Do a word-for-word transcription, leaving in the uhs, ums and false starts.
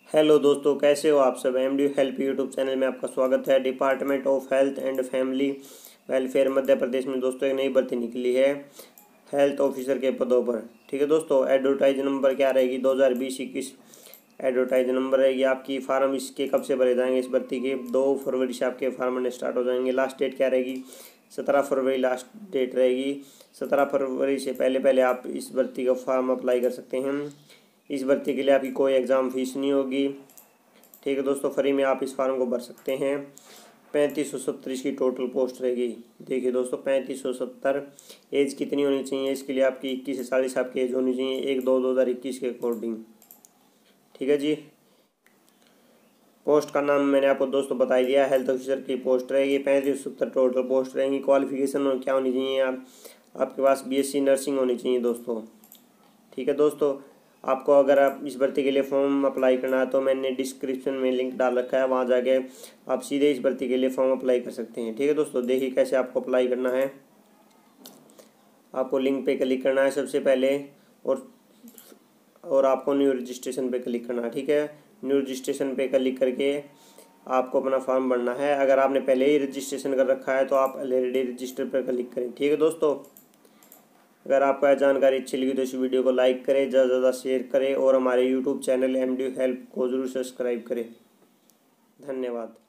Hello दोस्तों, कैसे हो आप सब। M D help YouTube channel में आपका स्वागत है। Department of health and family welfare Madhya Pradesh में दोस्तों एक नई भर्ती निकली है हेल्थ ऑफिसर के पदों पर। ठीक है दोस्तों, एडवर्टाइज नंबर क्या रहेगी दो हज़ार बीस इक्कीस एडवर्टाइज नंबर रहेगी आपकी। फार्म इसके कब से भरे जाएंगे इस भर्ती के, दो फरवरी से आपके फार्म ने स्टार्ट हो जाएंगे। लास्ट डेट क्या रहेगी, सत्रह फरवरी लास्ट डेट रहेगी। सत्रह फरवरी से पहले पहले आप इस भर्ती का फॉर्म अप्लाई कर सकते हैं। इस भर्ती के लिए आपकी कोई एग्ज़ाम फीस नहीं होगी। ठीक है दोस्तों, फ्री में आप इस फार्म को भर सकते हैं। पैंतीस सौ सत्तर इसकी टोटल पोस्ट रहेगी। देखिए दोस्तों, पैंतीस सौ सत्तर। एज कितनी होनी चाहिए इसके लिए, आपकी इक्कीस से चालीस आपकी एज होनी चाहिए, एक दो दो हज़ार इक्कीस के अकॉर्डिंग। ठीक है जी। पोस्ट का नाम मैंने आपको दोस्तों बता ही दिया, हेल्थ ऑफिसर की पोस्ट रहेगी। पैंतीस सौ सत्तर टोटल पोस्ट रहेंगी। क्वालिफिकेशन क्या होनी चाहिए, आप आपके पास बीएससी नर्सिंग होनी चाहिए दोस्तों। ठीक है दोस्तों, आपको अगर आप इस भर्ती के लिए फॉर्म अप्लाई करना है तो मैंने डिस्क्रिप्शन में लिंक डाल रखा है, वहाँ जाके आप सीधे इस भर्ती के लिए फॉर्म अप्लाई कर सकते हैं। ठीक है दोस्तों, देखिए कैसे आपको अप्लाई करना है। आपको लिंक पे क्लिक करना है सबसे पहले, और और आपको न्यू रजिस्ट्रेशन पे क्लिक करना है। ठीक है, न्यू रजिस्ट्रेशन पे क्लिक करके आपको अपना फॉर्म भरना है। अगर आपने पहले ही रजिस्ट्रेशन कर रखा है तो आप ऑलरेडी रजिस्टर पर क्लिक करें। ठीक है दोस्तों, अगर आपको यह जानकारी अच्छी लगी तो इस वीडियो को लाइक करें, ज़्यादा से ज़्यादा शेयर करें और हमारे YouTube channel M D help को ज़रूर सब्सक्राइब करें। धन्यवाद।